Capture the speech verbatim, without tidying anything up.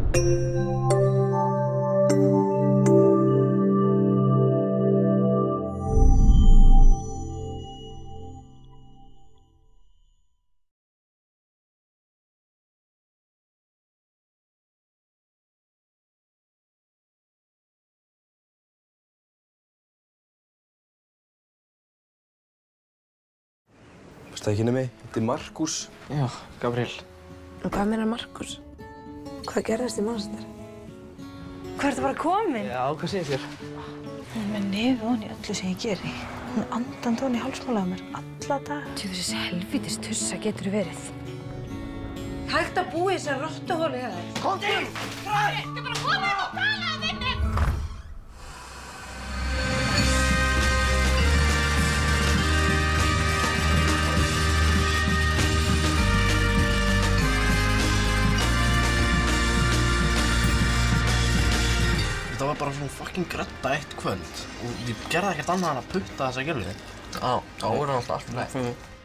Það ekki nefni, þetta er Markus. Já, Gabriel. Og hvað meinar Markus? Hvað gerðist í Manchester? Hvað ertu bara komin? Já, hvað segir þér? Hún er með nefið ofan í öllu sem ég geri. Hún er andandi ofan í hálsmála á mér alla daga. Tjóðis helvítis tussa getur verið. Hægt að búa í þessar rottuhóli hjá þér. Komdu! Þráði! Þetta bara komið og talaði við mig! Það var bara svona fucking gredda eitt kvöld og ég gerði ekkert annað en að putta þessa gælu. Já, þá er hann alltaf allt í lagi.